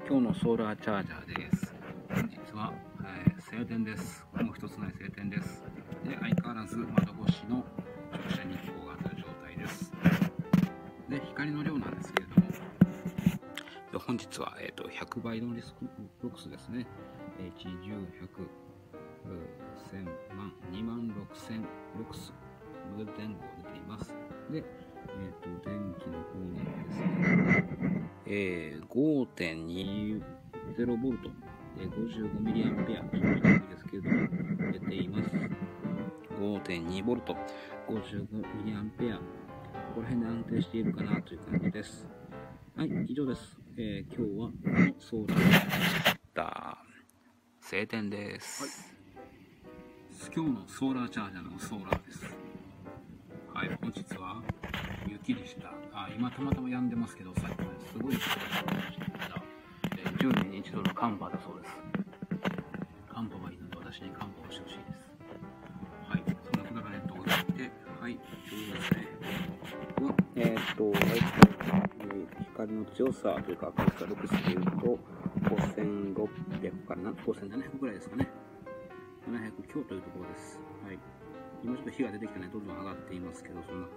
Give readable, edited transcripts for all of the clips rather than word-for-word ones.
今日のソーラーチャージャーです。本日は、晴天です。もう一つない晴天です。で、相変わらず窓越しの直射日光が当たる状態です。で、光の量なんですけれども、本日は、100倍のリスクルクスですね。1、10、100、1000万、2万6000ルクス前後出ています。で、電気の方にですね、5.20 V、55ミリアンペア、ちょっと低いですけれども、出ています。5.2 V、55ミリアンペア、ここら辺で安定しているかなという感じです。はい、以上です。今日はソーラーでした。晴天です。はい、今日のソーラーチャージャーのソーラーです。はい、本日は雪でした。今たまたま止んでますけど、さっきまですごい雪が降りました。10年に一度の寒波だそうです。寒波がいいので私に寒波をしてほしいです。はい、そんなことが置いて、はい、光の強さというか、明るさ、ルクスでいうと、5600から5700ぐらいですかね。700強というところです。はい。今ちょっと火が出てきてね、どんどん上がっていますけど、そんな感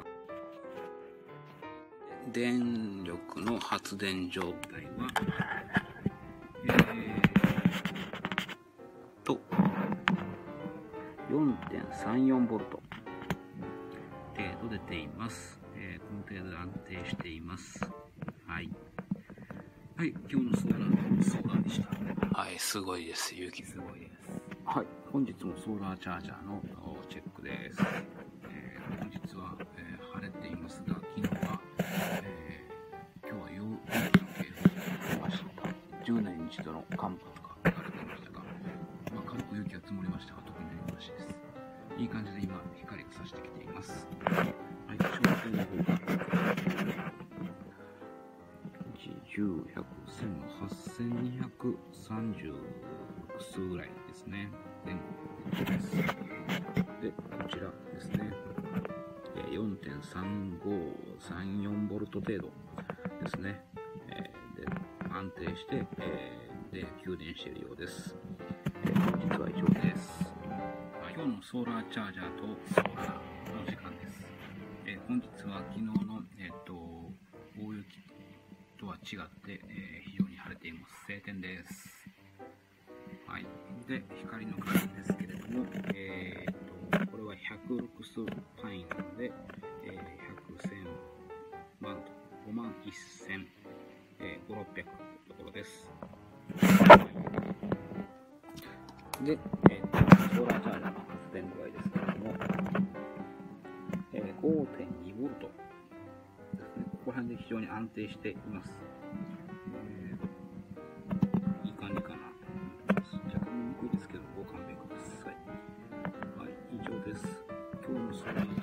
じ。電力の発電状態は、4.34 ボルト程度出ています。この程度で安定しています。はい。はい、今日のソーラーでした。はい、すごいです。雪すごいです。はい、本日もソーラーチャージャーのチェックです。本日は、晴れていますが、昨日は、今日は夕雪の警報が出ました。10年に一度の寒波とか言われていましたが、軽く雪が積もりましたが、特にないらしいです。いい感じで今、光が差してきています。はい、照明の方が、10、100、1000、8230数ぐらいですね。前後です。で、こちらですね。4.3534 ボルト程度ですね。で、安定して、で、給電しているようです。本日は以上です。今日のソーラーチャージャーとソーラーの時間です。本日は昨日の、大雪とは違って、非常に晴れています。晴天です。はい。で、光の加減ですけれども、これは100ルクス単位なので、100、1000万と5万1000、5、600というところです。で、ソーラーチャージャーの発電具合ですけれども、5.2 ボルトですね。ここら辺で非常に安定しています。いい感じかな。若干見にくいですけど、ご勘弁ください。はい、以上です。今日のソーラー